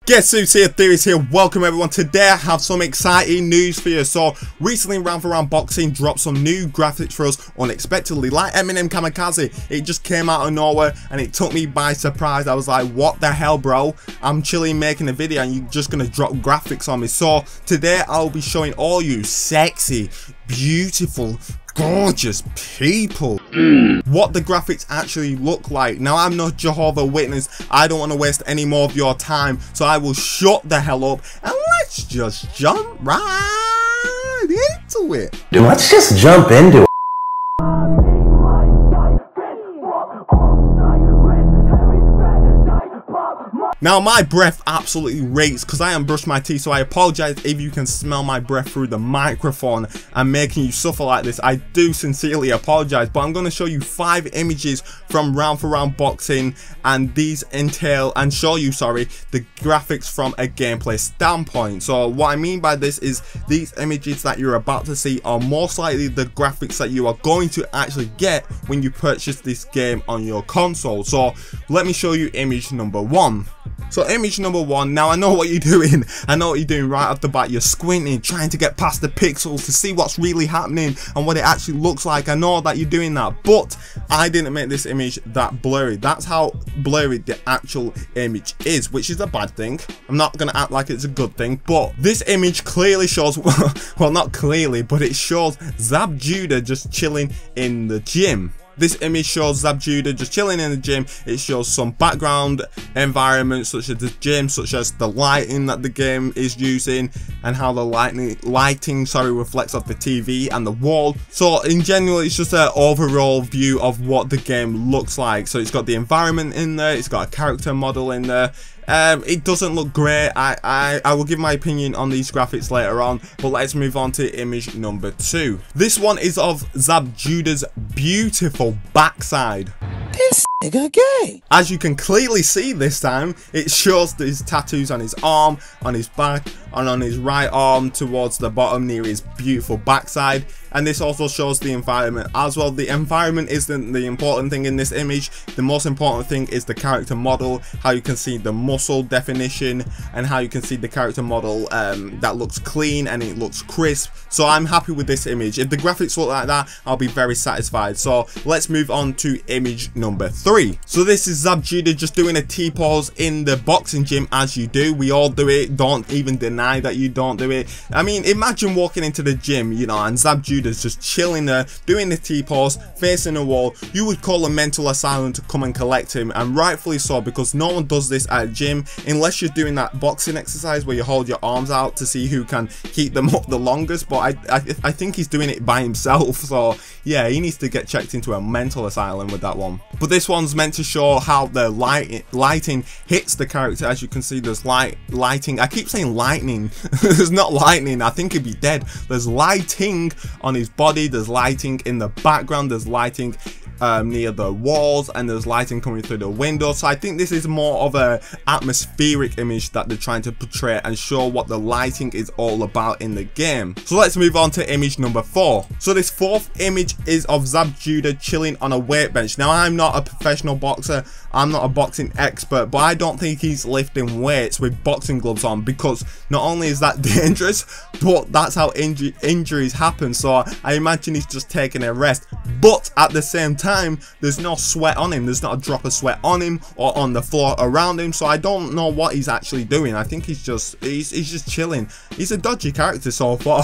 Guess who's here? Theory's here. Welcome everyone. Today I have some exciting news for you. So recently Round for Round Boxing dropped some new graphics for us unexpectedly, like Eminem Kamikaze. It just came out of nowhere and it took me by surprise. I was like, what the hell, bro? I'm chilling making a video and you're just gonna drop graphics on me. So today I'll be showing all you sexy, beautiful, gorgeous people what the graphics actually look like. Now, I'm not Jehovah's Witness. I don't want to waste any more of your time, so I will shut the hell up and let's just jump right into it. Dude, let's just jump into it. Now, my breath absolutely rates because I haven't brushed my teeth, so I apologize if you can smell my breath through the microphone and making you suffer like this. I do sincerely apologize, but I'm going to show you 5 images from Round for Round Boxing, and these entail and show you, the graphics from a gameplay standpoint. So what I mean by this is these images that you're about to see are most likely the graphics that you are going to actually get when you purchase this game on your console. So let me show you image number 1. So image number 1, now I know what you're doing. I know what you're doing right off the bat. You're squinting, trying to get past the pixels to see what's really happening and what it actually looks like. I know that you're doing that, but I didn't make this image that blurry. That's how blurry the actual image is, which is a bad thing. I'm not going to act like it's a good thing, but this image clearly shows, well, not clearly, but it shows Zab Judah just chilling in the gym. This image shows Zab Judah just chilling in the gym. It shows some background environments such as the gym, such as the lighting that the game is using, and how the lighting reflects off the TV and the wall. So in general, it's just an overall view of what the game looks like. So it's got the environment in there, it's got a character model in there. It doesn't look great. I will give my opinion on these graphics later on, but let's move on to image number 2. This one is of Zab Judah's beautiful backside. This nigga gay. As you can clearly see this time, it shows his tattoos on his arm, on his back, and on his right arm towards the bottom near his beautiful backside. And this also shows the environment as well. The environment isn't the important thing in this image. The most important thing is the character model, how you can see the muscle definition, and how you can see the character model that looks clean and it looks crisp. So I'm happy with this image. If the graphics look like that, I'll be very satisfied. So let's move on to image number 3. So this is Zab Judah just doing a T-pose in the boxing gym, as you do. We all do it. Don't even deny that you don't do it. I mean, imagine walking into the gym, you know, and Zab Judah's just chilling there, doing the T-pose, facing a wall. You would call a mental asylum to come and collect him, and rightfully so, because no one does this at a gym unless you're doing that boxing exercise where you hold your arms out to see who can keep them up the longest. But I think he's doing it by himself, so yeah, he needs to get checked into a mental asylum with that one. But this one's meant to show how the lighting hits the character. As you can see, there's lighting. I keep saying lightning. There's not lightning. I think he'd be dead. There's lighting on his body, there's lighting in the background, there's lighting near the walls, and there's lighting coming through the window. So I think this is more of a atmospheric image that they're trying to portray and show what the lighting is all about in the game. So let's move on to image number 4. So this 4th image is of Zab Judah chilling on a weight bench. Now, I'm not a professional boxer, I'm not a boxing expert, but I don't think he's lifting weights with boxing gloves on, because not only is that dangerous, but that's how injuries happen. So I imagine he's just taking a rest, but at the same time, there's no sweat on him. There's not a drop of sweat on him or on the floor around him. So I don't know what he's actually doing. I think he's just chilling. He's a dodgy character so far.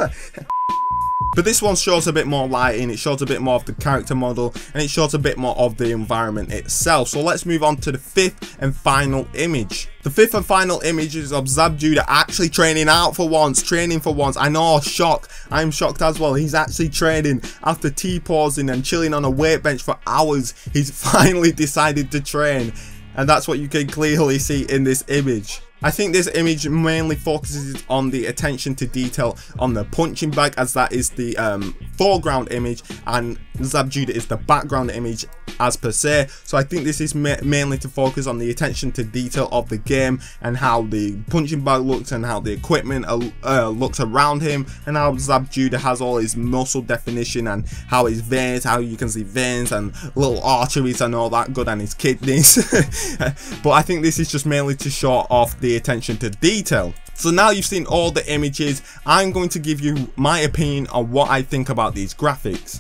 But this one shows a bit more lighting, it shows a bit more of the character model, and it shows a bit more of the environment itself. So let's move on to the 5th and final image. The 5th and final image is of Zab Judah actually training for once. I know, shock. I'm shocked as well. He's actually training after T-posing and chilling on a weight bench for hours. He's finally decided to train, and that's what you can clearly see in this image. I think this image mainly focuses on the attention to detail on the punching bag, as that is the foreground image and Zab Judah is the background image as per se. So I think this is mainly to focus on the attention to detail of the game and how the punching bag looks and how the equipment looks around him, and how Zab Judah has all his muscle definition and how his veins, how you can see veins and little arteries and all that good, and his kidneys. But I think this is just mainly to show off the the attention to detail. So now you've seen all the images, I'm going to give you my opinion on what I think about these graphics.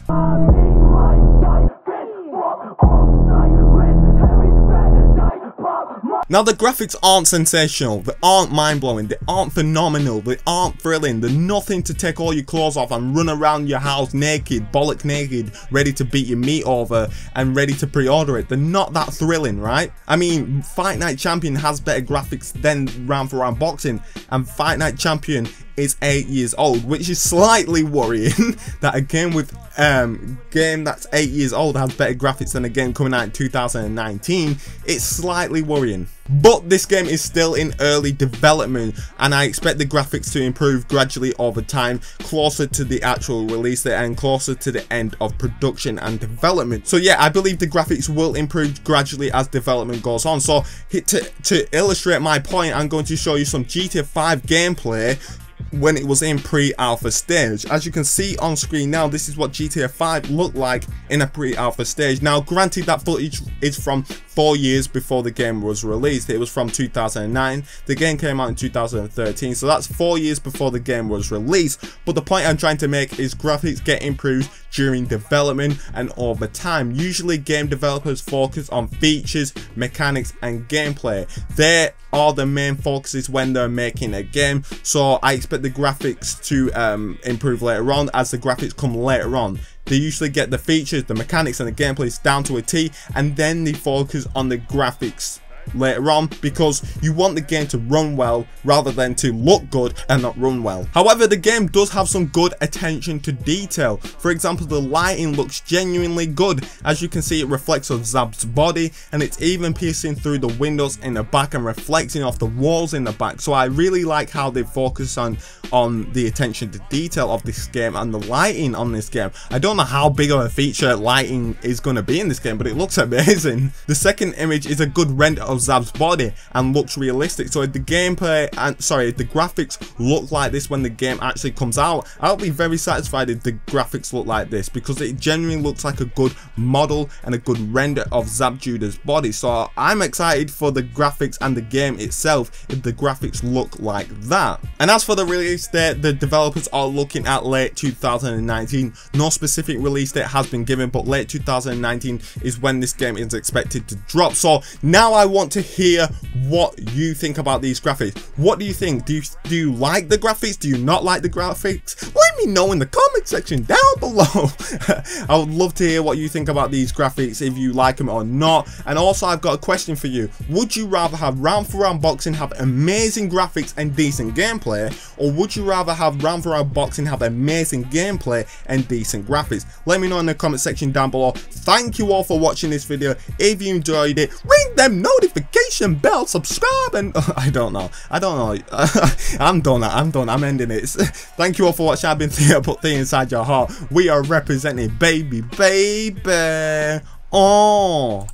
Now the graphics aren't sensational, they aren't mind-blowing, they aren't phenomenal, they aren't thrilling, they're nothing to take all your clothes off and run around your house naked, bollock naked, ready to beat your meat over and ready to pre-order it. They're not that thrilling, right? I mean, Fight Night Champion has better graphics than Round for Round Boxing, and Fight Night Champion is 8 years old, which is slightly worrying that a game with game that's 8 years old has better graphics than a game coming out in 2019. It's slightly worrying. But this game is still in early development, and I expect the graphics to improve gradually over time, closer to the actual release date and closer to the end of production and development. So yeah, I believe the graphics will improve gradually as development goes on. So to illustrate my point, I'm going to show you some GTA 5 gameplay when it was in pre-alpha stage. As you can see on screen now, this is what GTA 5 looked like in a pre-alpha stage. Now granted, that footage is from 4 years before the game was released. It was from 2009, the game came out in 2013, so that's 4 years before the game was released. But the point I'm trying to make is graphics get improved during development and over time. Usually game developers focus on features, mechanics and gameplay. They are the main focuses when they're making a game, so I expect the graphics to improve later on as the graphics come later on. They usually get the features, the mechanics and the gameplays down to a T, and then they focus on the graphics later on, because you want the game to run well rather than to look good and not run well. However, the game does have some good attention to detail. For example, the lighting looks genuinely good. As you can see, it reflects off Zab's body, and it's even piercing through the windows in the back and reflecting off the walls in the back. So I really like how they focus on the attention to detail of this game and the lighting on this game. I don't know how big of a feature lighting is going to be in this game, but it looks amazing. The second image is a good render of Zab's body and looks realistic. So if the gameplay and if the graphics look like this when the game actually comes out, I'll be very satisfied if the graphics look like this, because it genuinely looks like a good model and a good render of Zab Judah's body. So I'm excited for the graphics and the game itself if the graphics look like that. And as for the release date, the developers are looking at late 2019. No specific release date has been given, but late 2019 is when this game is expected to drop. So now I want to hear what you think about these graphics. What do you think? Do you like the graphics? Do you not like the graphics? Let me know in the comment section down below. I would love to hear what you think about these graphics, if you like them or not. And also, I've got a question for you. Would you rather have Round for Round Boxing have amazing graphics and decent gameplay, or would you rather have Round for Round Boxing have amazing gameplay and decent graphics? Let me know in the comment section down below. Thank you all for watching this video. If you enjoyed it, ring them notification bell, subscribe, and I'm done. I'm ending it. Thank you all for watching. I've been THEAR, put THEAR inside your heart. We are representing baby. Oh.